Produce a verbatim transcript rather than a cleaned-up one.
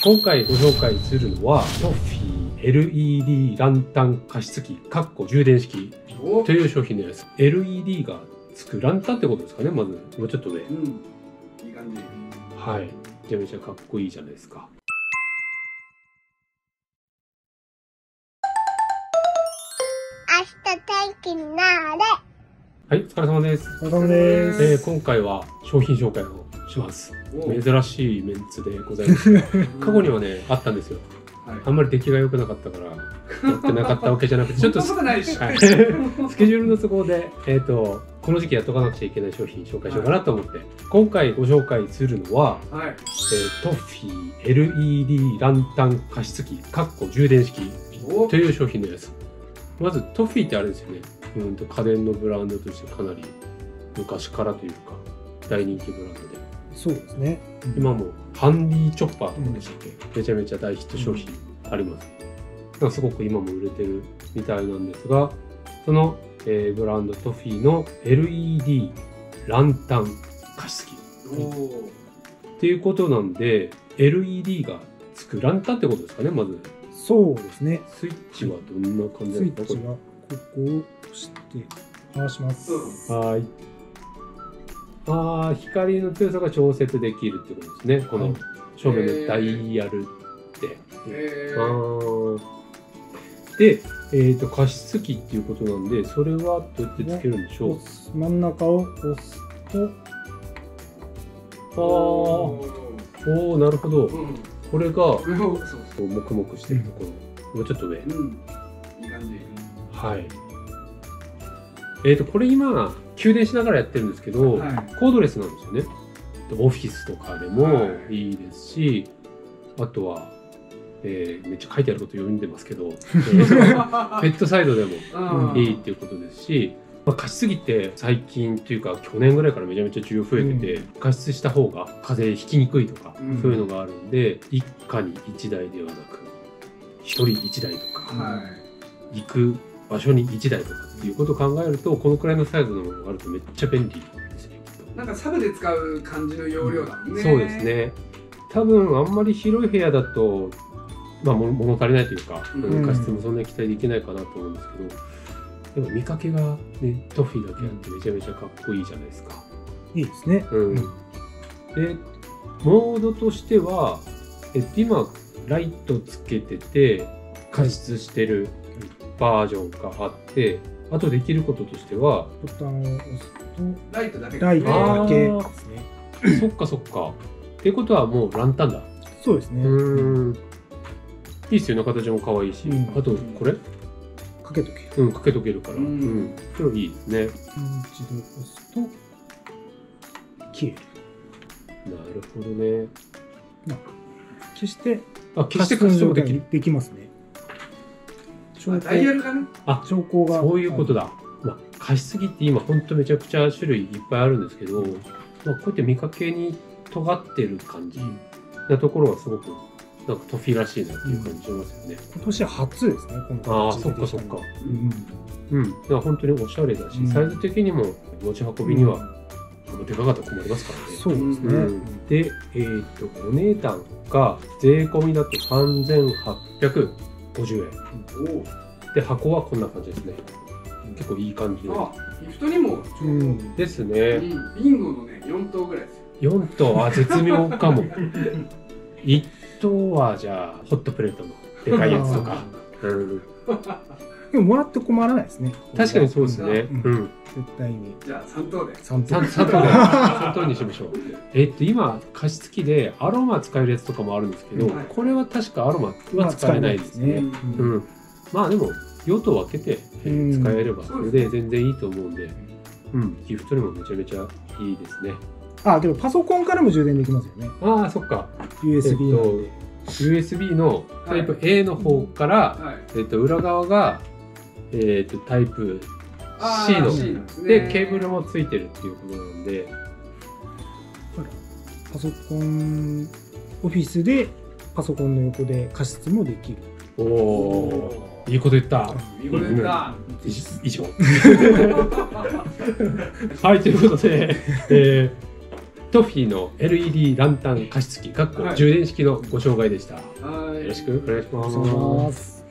今回ご紹介するのはトフィー エルイーディー ランタン加湿器（充電式）という商品のやつ。 エルイーディー がつくランタンってことですかね。まずもうちょっと上、うん、 いい感じ。 はい、めちゃめちゃかっこいいじゃないですか。 明日天気になれ。 はい、お疲れ様です。 お疲れ様です。 えー、今回は商品紹介をします。珍しいメンツでございます。過去にはね、あったんですよ。はい、あんまり出来が良くなかったからやってなかったわけじゃなくて、ちょっとスケジュールの都合で、えーと、この時期やっとかなくちゃいけない商品紹介しようかなと思って、はい、今回ご紹介するのは、はい、えー、トフィー エルイーディー ランタン加湿器（充電式）という商品のやつ。まずトフィーってあれですよね。うんと家電のブランドとしてかなり昔からというか大人気ブランドで。 そうですね、 うん、今もハンディチョッパーとかでしたっけ、うん、めちゃめちゃ大ヒット商品あります。だからすごく今も売れてるみたいなんですが、その、えー、ブランドトフィーの エルイーディー ランタン加湿器っていうことなんで、 エルイーディー がつくランタンってことですかね。まずそうですね。 スイッチはどんな感じですか。 スイッチはここを押して回します。 はい。ああ、光の強さが調節できるってことですね。この正面のダイヤルって。あで、えーと、加湿器っていうことなんで、それはどうやってつけるんでしょう。 真ん中を押すと、 ああ、おお、なるほど。うん、これがこうもくもくしてるところ、もうちょっと上。うん、いい感じ。はい。えーと、これ今給電しながらやってるんですけど、はい、コードレスなんですよね。オフィスとかでもいいですし、あとは、えー、めっちゃ書いてあること読んでますけど、えー、ペットサイドでもいいっていうことですし、まあ、加湿器って最近というか去年ぐらいからめちゃめちゃ需要増えてて、うん、加湿した方が風邪ひきにくいとか、うん、そういうのがあるんで、一家に一台ではなく一人一台とか、はい、行く場所にいちだいとかっていうことを考えると、このくらいのサイズのものがあるとめっちゃ便利ですね。 なんかサブで使う感じの容量だもんね。 そうですね。多分あんまり広い部屋だと、まあ、物足りないというか、うん、加湿もそんなに期待できないかなと思うんですけど、でも見かけがね、トフィーだけあってめちゃめちゃかっこいいじゃないですか。 いいですね。 うん、でモードとしては、えっと、今ライトつけてて加湿してるバージョンがあって、あとできることとしてはボタンを押すとライトだけライトだけですね。そっかそっか。ってことはもうランタンだ。 そうですね。 うん。いいっすよね。形も可愛いし、うん、あとこれかけとける。 うん、かけとけるから。うん。これいいですね。 一度押すと消える。 なるほどね。 まあ、消してあ、消して加湿もできる。 できますね。 ダイヤルがね。 あ、兆候が。そういうことだ。まあ、加湿器って今ほんとめちゃくちゃ種類いっぱいあるんですけど、まあ、こうやって見かけに尖ってる感じなところはすごくなんかトフィーらしいなっていう感じしますよね。 うん、今年初ですね。このああ、そっかそっか。うん。うん。だから本当におしゃれだし、うん、サイズ的にも持ち運びには、うん、でかかったら困りますからね。 そうですね。うん、 で、えー、っとお値段が税込みだとさんぜんはっぴゃくごじゅうえん。で、箱はこんな感じですね。結構いい感じの。 あ、ギフトにもちょうどですね。 ビンゴのね、よんとうぐらいですよ。 よんとう、あ、絶妙かも。いっとうはじゃあホットプレートのでかいやつとか。うん、 でももらって困らないですね。 確かにそうですね。うん。 絶対に。 じゃあさんとうで。 さんとうで。さんとうにしましょう。えっと今加湿器でアロマ使えるやつとかもあるんですけど、これは確かアロマは使えないですね。うん。まあでも用途分けて使えればそれで全然いいと思うんで、うん、ギフトにもめちゃめちゃいいですね。 あ、けどパソコンからも充電できますよね。 ああ、そっか。 ユーエスビー の。 ユーエスビー のタイプ A の方から、えっと裏側がえっとタイプ C のでケーブルもついてるっていうことなんで、 パソコンオフィスでパソコンの横で加湿もできる。 おお、いいこと言った。 いいこと言った。 以上。はい、ということで、えー、 トフィーの エルイーディー ランタン加湿器かっこ充電式のご紹介でした。よはいろしくお願いします。 お願いします。